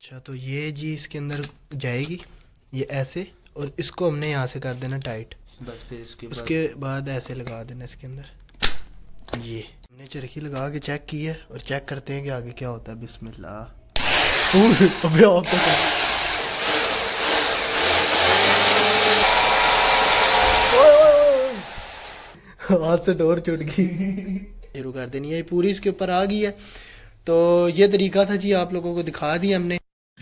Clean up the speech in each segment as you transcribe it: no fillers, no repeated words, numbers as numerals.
अच्छा तो ये जी इसके अंदर जाएगी ये ऐसे, और इसको हमने यहाँ से कर देना टाइट बस। फिर उसके बाद ऐसे लगा देना इसके अंदर। ये हमने चरखी लगा के चेक की है और चेक करते हैं कि आगे क्या होता है। बिस्मिल्लाह। अबे आप तो हाथ से डोर छूट गई। शुरू कर देनी है, ये पूरी इसके ऊपर आ गई है। तो ये तरीका था जी, आप लोगों को दिखा दिया हमने।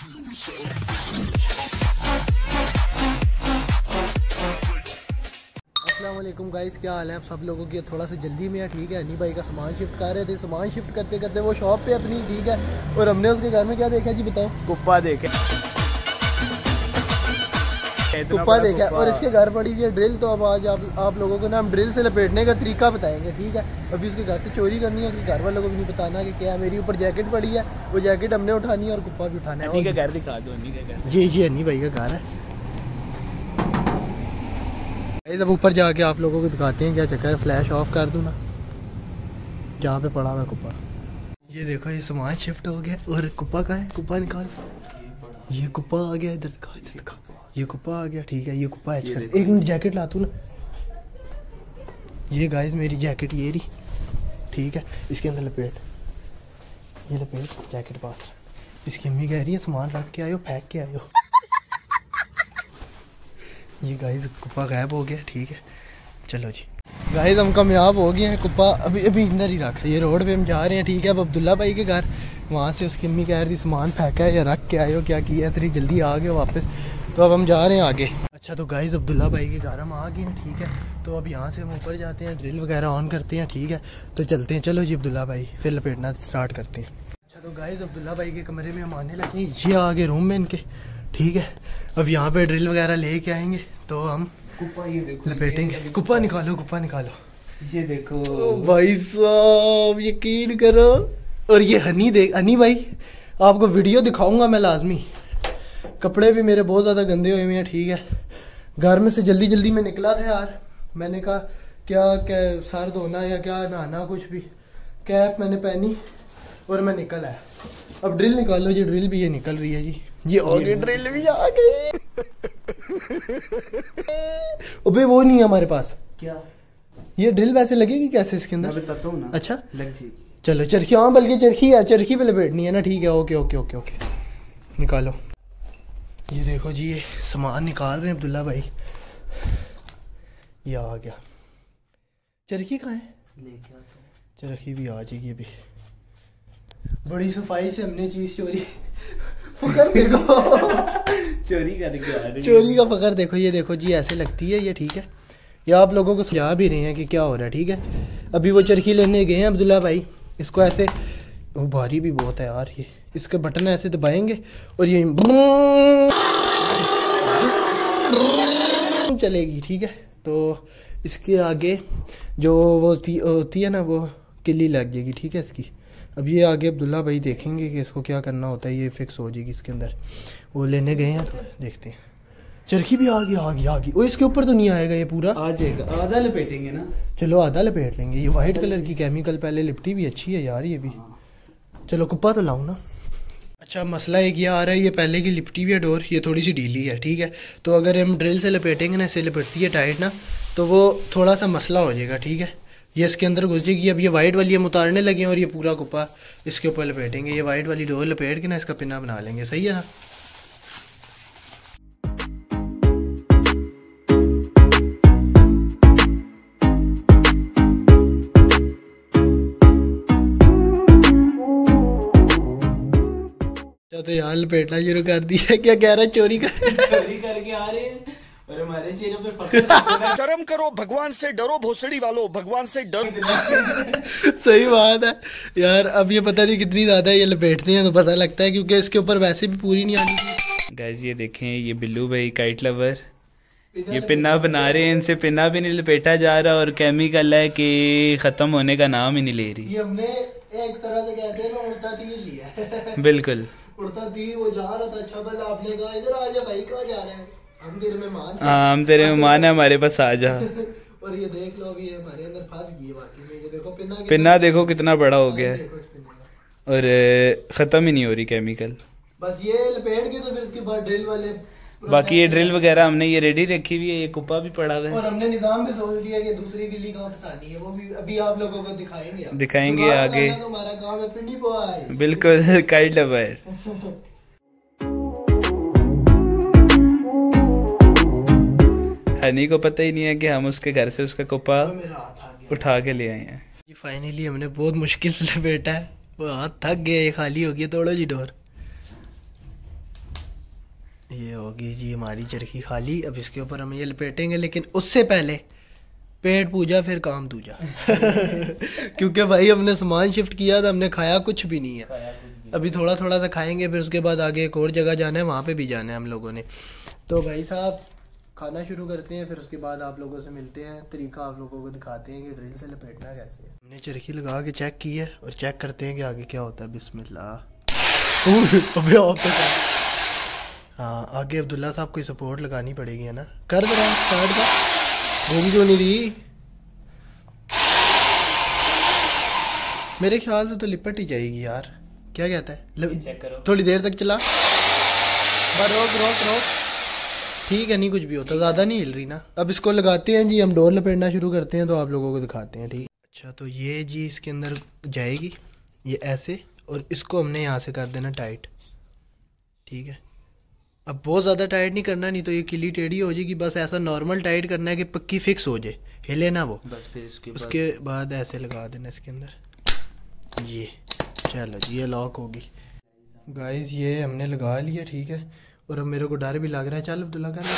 अस्सलाम वालेकुम गाइस, क्या हाल है आप सब लोगों की? थोड़ा सा जल्दी में है, ठीक है। हनी भाई का सामान शिफ्ट कर रहे थे, सामान शिफ्ट करते करते वो शॉप पे अपनी, ठीक है। और हमने उसके घर में क्या देखा जी बताओ? कुप्पा देखे, कुप्पा देखा। और इसके घर पड़ी हुई है ड्रिल। तो अब आज आप लोगों को ना हम ड्रिल से लपेटने का तरीका बताएंगे, ठीक है। अभी उसके घर से चोरी करनी है, उसके घर वालों को भी नहीं बताना कि क्या मेरी ऊपर जैकेट पड़ी है, वो जैकेट हमने उठानी है और कुप्पा भी उठाना है। हनी का घर दिखा दो, हनी का घर। ये हनी भाई का घर है। अब ऊपर जाके आप लोगों को दिखाते हैं क्या चक्कर है। फ्लैश ऑफ कर दूँ ना जहाँ पे पड़ा हुआ कुप्पा। ये देखो ये सामान शिफ्ट हो गया। और कुप्पा कहाँ है? कुप्पा निकाल। ये कुप्पा आ गया, इधर दिखा, इधर दिखा। ये कुप्पा आ गया, ठीक है। ये कुप्पा है। एक मिनट जैकेट ला तू ना। ये गाइस मेरी जैकेट ये रही, ठीक है। इसके अंदर लपेट, ये लपेट जैकेट पास। इसकी अम्मी कह रही है सामान रख के आयो, फेंक के आयो। ये गाइस कुप्पा गायब हो गया, ठीक है। चलो जी गाइस हम कामयाब हो गए हैं। कुप्पा अभी अंदर ही रखा है। ये रोड पे हम जा रहे हैं, ठीक है। अब अब्दुल्ला भाई के घर, वहाँ से उसकी अम्मी कह रही थी सामान फेंका है या रख के आयो, क्या किया, इतनी जल्दी आ गए वापस। तो अब हम जा रहे हैं आगे। अच्छा तो गाइस अब्दुल्ला भाई के घर हम आ गए हैं, ठीक है। तो अब यहाँ से हम ऊपर जाते हैं, ड्रिल वगैरह ऑन करते हैं, ठीक है। तो चलते हैं, चलो जी अब्दुल्ला भाई, फिर लपेटना स्टार्ट करते हैं। अच्छा तो गाइस अब्दुल्ला भाई के कमरे में हम आने लगे। ये आगे रूम में इनके, ठीक है। अब यहाँ पे ड्रिल वगैरह लेके आएंगे तो हम कुप्पा ये देखो लपेटेंगे। कुप्पा निकालो, कुप्पा निकालो। ये देखो भाई साहब यकीन करो। और ये हनी भाई आपको वीडियो दिखाऊंगा मैं लाजमी। कपड़े भी मेरे बहुत ज़्यादा गंदे हुए हैं, ठीक है। घर में से जल्दी जल्दी में निकला था यार। मैंने कहा क्या सर धोना या क्या नहाना, कुछ भी। कैप मैंने पहनी और मैं निकल आया। अब ड्रिल निकालो जी। ड्रिल भी ये निकल रही है जी। ये आगे ड्रिल भी आ गई। अबे वो नहीं है हमारे पास। क्या ये ड्रिल वैसे लगेगी कैसे इसके अंदर? मैं बताता हूं ना। अच्छा लग जी। चलो चरखी, हाँ बल्कि चरखी है, चरखी पे लपेटनी है ना, ठीक है। ओके ओके ओके ओके निकालो। ये देखो जी ये सामान निकाल रहे हैं अब्दुल्ला भाई। ये आ गया। चरखी कहाँ है? लेके आता हूं। चरखी भी आ जाएगी अभी। बड़ी सफाई से हमने चीज चोरी। फकर देखो। चोरी करके आ रही है। चोरी का फकर देखो। ये देखो जी ऐसे लगती है ये, ठीक है। ये आप लोगों को समझा भी रहे हैं कि क्या हो रहा है, ठीक है। अभी वो चरखी लेने गए हैं अब्दुल्ला भाई। इसको ऐसे, वो भारी भी बहुत है यार। ये इसके बटन ऐसे दबाएंगे और ये चलेगी, ठीक है। तो इसके आगे जो वो होती है ना, वो किल्ली लग जाएगी, ठीक है इसकी। अब ये आगे अब्दुल्ला भाई देखेंगे कि इसको क्या करना होता है। ये फिक्स हो जाएगी इसके अंदर। वो लेने गए हैं तो देखते हैं। चरखी भी आ गई। और इसके ऊपर तो नहीं आएगा ये पूरा? आ जाएगा, आधा लपेटेंगे ना। चलो आधा लपेट लेंगे। ये वाइट कलर की केमिकल पहले लिपटी भी अच्छी है यार ये भी। चलो कुप्पा तो लाऊं ना। अच्छा मसला एक ये आ रहा है, ये पहले की लिपटी हुई है डोर, ये थोड़ी सी ढीली है, ठीक है। तो अगर हम ड्रिल से लपेटेंगे ना, इससे लपेटती है टाइट ना, तो वो थोड़ा सा मसला हो जाएगा, ठीक है। ये इसके अंदर घुस जाएगी। अब ये वाइट वाली हम उतारने लगे और ये पूरा कुप्पा इसके ऊपर लपेटेंगे। ये वाइट वाली डोर लपेट के ना इसका पिन्ना बना लेंगे, सही है ना। तो यार लपेटना शुरू कर दिया। क्या कह रहा है? चोरी करके आ रहे हैं और हमारे चेहरे पे फख्र। शर्म करो, भगवान से डरो, भोसड़ी वालों, भगवान से डरो। सही बात है यार। अब ये पता नहीं कितनी ज्यादा ये लपेटते हैं तो पता लगता है, क्योंकि इसके ऊपर वैसे भी पूरी नहीं आनी थी। गाइस ये देखें, ये बिल्लू भाई काइट लवर, ये पिन्ना बना रहे हैं। इनसे पिन्ना भी नहीं लपेटा जा रहा और केमिकल है कि खत्म होने का नाम ही नहीं ले रही। ये हमने एक तरह से कहते हैं ना, उल्टा तीर लिया। बिल्कुल उड़ता तीर। वो जा रहा था, अच्छा भला आपने कहा इधर आ जा भाई, कहाँ जा रहे हैं? हम तेरे मेहमान। हाँ हम तेरे मेहमान है, हमारे पास आ जा। और ये देख लो अभी हमारे अंदर फंस गई है वाकई में। ये देखो पिन्ना देखो कितना बड़ा हो गया है देखो इस पिन्ने का। और ख़त्म ही नहीं हो रही केमिकल। बस ये लपेट के तो फिर उसके बाद ड्रिल वाले बाकी ये ड्रिल वगैरह हमने ये रेडी रखी हुई है, ये कुप्पा भी पड़ा हुआ और है। हमने निजाम भी सोच लिया कि दूसरी गिल्ली कहाँ फंसानी है, वो भी अभी आप लोगों को दिखाएंगे दिखाएंगे आगे। तो हमारा गांव है पिंडी बॉय। बिल्कुल काइट लवर। हनी को पता ही नहीं है कि हम उसके घर से उसका कुप्पा उठा के ले आए हैं। ये फाइनली हमने बहुत मुश्किल से लपेटा है, वो हाथ थक गया, ये खाली हो गया। तोड़ो जी डोर। ये होगी जी हमारी चरखी खाली। अब इसके ऊपर हम ये लपेटेंगे, लेकिन उससे पहले पेट पूजा फिर काम दूजा। क्योंकि भाई हमने सामान शिफ्ट किया था, हमने खाया कुछ भी नहीं है। अभी थोड़ा थोड़ा सा खाएंगे, फिर उसके बाद आगे एक और जगह जाना है, वहाँ पे भी जाना है हम लोगों ने। तो भाई साहब खाना शुरू करते हैं, फिर उसके बाद आप लोगों से मिलते हैं। तरीका आप लोगों को दिखाते हैं कि ड्रिल से लपेटना कैसे है। हमने चरखी लगा के चेक की है और चेक करते हैं कि आगे क्या होता है। बिस्मिल्लाह। अबे आप तो हाँ, आगे अब्दुल्ला साहब को सपोर्ट लगानी पड़ेगी, है ना। कर दे रहा स्टार्ट का। घूम क्यों नहीं रही? मेरे ख्याल से तो लिपट ही जाएगी यार। क्या कहता है? चेक करो। थोड़ी देर तक चला। रोक रोक रोक। ठीक है, नहीं कुछ भी होता, ज़्यादा नहीं हिल रही ना। अब इसको लगाते हैं जी, हम डोर लपेटना शुरू करते हैं, तो आप लोगों को दिखाते हैं। ठीक। अच्छा, तो ये जी इसके अंदर जाएगी, ये ऐसे, और इसको हमने यहाँ से कर देना टाइट। ठीक है, अब बहुत ज़्यादा टाइट नहीं करना, नहीं तो ये किली टेढ़ी हो जाएगी। बस ऐसा नॉर्मल टाइट करना है कि पक्की फिक्स हो जाए, हिले ना वो। बस फिर उसके बाद ऐसे लगा देना इसके अंदर। ये चलो जी, ये लॉक होगी। गाइस ये हमने लगा लिया, ठीक है। और अब मेरे को डर भी लग रहा है। चल अब्दुल्ला कर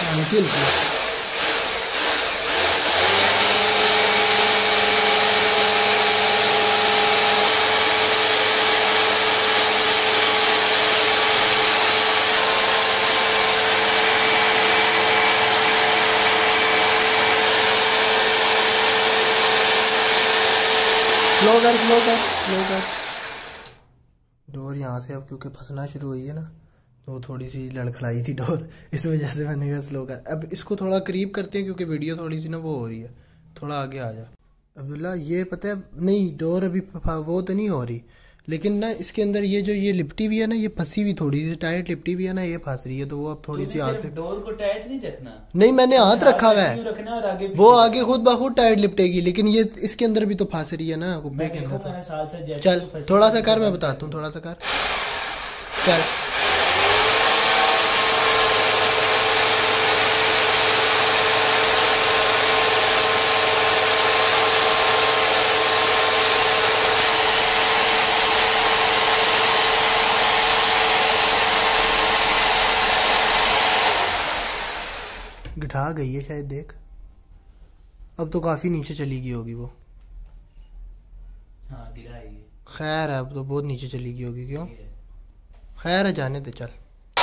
स्लो कर। डोर यहाँ से अब क्योंकि फंसना शुरू हुई है ना, तो थोड़ी सी लड़खड़ाई थी डोर, इस वजह से मैंने कहा स्लो कर। अब इसको थोड़ा करीब करते हैं क्योंकि वीडियो थोड़ी सी ना वो हो रही है। थोड़ा आगे आ जा अब्दुल्ला। ये पता है नहीं, डोर अभी वो तो नहीं हो रही, लेकिन ना इसके अंदर ये जो ये लिपटी हुई है ना, ये फंसी हुई थोड़ी सी टाइट लिपटी हुई है ना, ये फंस रही है। तो वो अब थोड़ी सी आगे। डोर को टाइट नहीं रखना। नहीं, मैंने हाथ रखा हुआ है, वो आगे खुद ब खुद टाइट लिपटेगी, लेकिन ये इसके अंदर भी तो फंस रही है ना कुब्बे के अंदर। चल थोड़ा सा कर, मैं बताता हूँ, थोड़ा सा कर। चल गिठा गई है शायद, देख। अब तो काफी नीचे चली गई होगी वो। हाँ, गिरा है ये। खैर है, अब तो बहुत नीचे चली गई होगी। क्यों? खैर है, जाने दे। चल।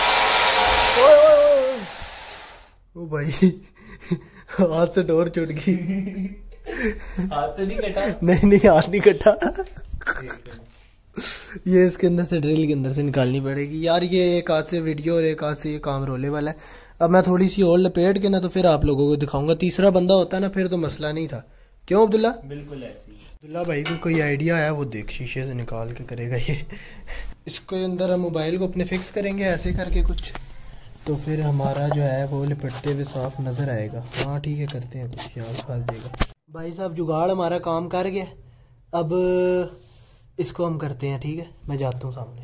ओ भाई हाथ से डोर छूट गई। हाथ तो नहीं कटा? नहीं हाथ नहीं कटा। ये इसके अंदर से ड्रिल के अंदर से निकालनी पड़ेगी यार। ये एक हाथ से वीडियो और एक हाथ से ये काम रोले वाला है। अब मैं थोड़ी सी और लपेट के ना, तो फिर आप लोगों को दिखाऊंगा। तीसरा बंदा होता ना, फिर तो मसला नहीं था। क्यों अब्दुल्ला? बिल्कुल ऐसी। अब्दुल्ला भाई को कोई आइडिया आया, वो देख शीशे से निकाल के करेगा ये। इसके अंदर हम मोबाइल को अपने फिक्स करेंगे ऐसे करके कुछ, तो फिर हमारा जो है वो लिपटते हुए साफ नजर आएगा। हाँ ठीक है, करते हैं कुछ, यार फंस देगा। भाई साहब जुगाड़ हमारा काम कर गया। अब इसको हम करते हैं, ठीक है। मैं जाता हूँ सामने।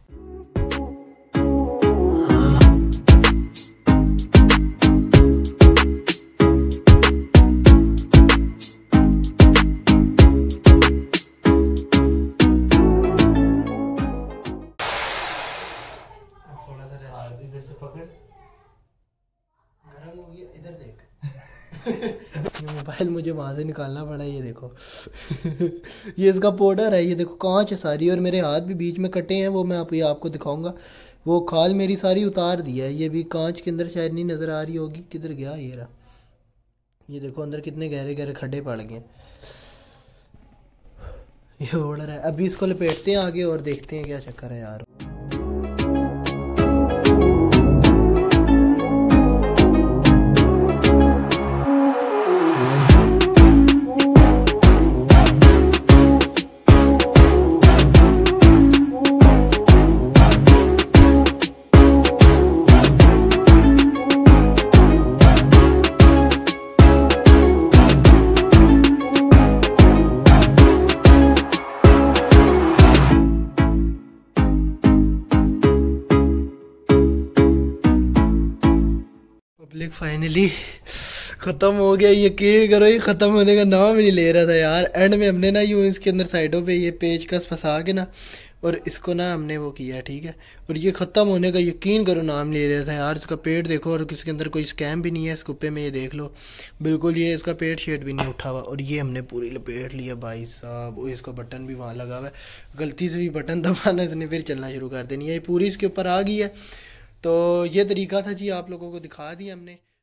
गरम हो गया, इधर देख। ये मोबाइल मुझे वहां से निकालना पड़ा। ये देखो ये इसका पाउडर है, ये देखो कांच है सारी, और मेरे हाथ भी बीच में कटे हैं, वो मैं आपको दिखाऊंगा। वो खाल मेरी सारी उतार दी है। ये भी कांच के अंदर शायद नहीं नजर आ रही होगी, किधर गया ये रहा। ये देखो अंदर कितने गहरे गहरे खड्डे पड़ गए। ये उड़ रहा है। अभी इसको लपेटते हैं आगे और देखते हैं क्या चक्कर है यार। मालिक फाइनली ख़त्म हो गया। यकीन करो ये ख़त्म होने का नाम ही नहीं ले रहा था यार। एंड में हमने ना यूँ इसके अंदर साइडों पे ये पेचकस फंसा के ना और इसको ना हमने वो किया, ठीक है। और ये ख़त्म होने का यकीन करो नाम ले रहा था यार। इसका पेट देखो और इसके अंदर कोई स्कैम भी नहीं है इस कुप्पे में, ये देख लो बिल्कुल। ये इसका पेट शेट भी नहीं उठा हुआ और ये हमने पूरी लपेट लिया भाई साहब। और इसका बटन भी वहाँ लगा हुआ है, गलती से भी बटन दबाना इसने फिर चलना शुरू कर देनी है। ये पूरी इसके ऊपर आ गई है। तो ये तरीका था जी, आप लोगों को दिखा दिया हमने।